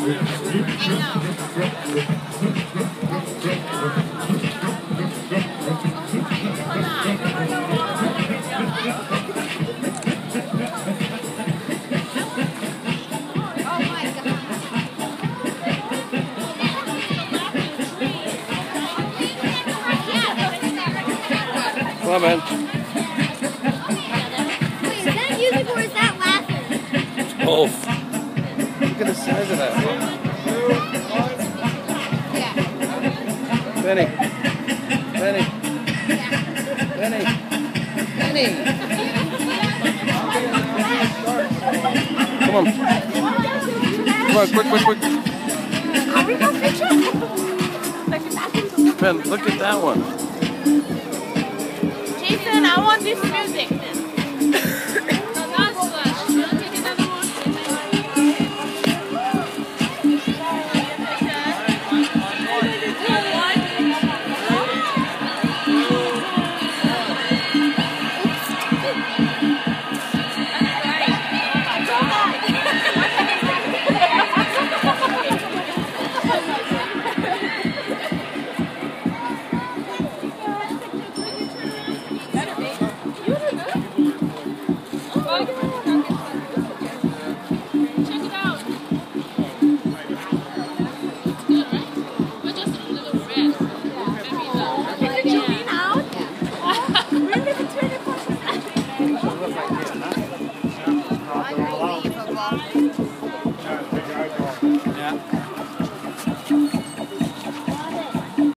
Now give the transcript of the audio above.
Come on, man. Wait, is that music or is that laughing? Both. Look at the size of that. Yeah. Benny. Benny. Benny. Benny. Come on. Come on, quick, quick, quick. Are we going to fix it? Ben, look at that one. Jason, I want this music. Really?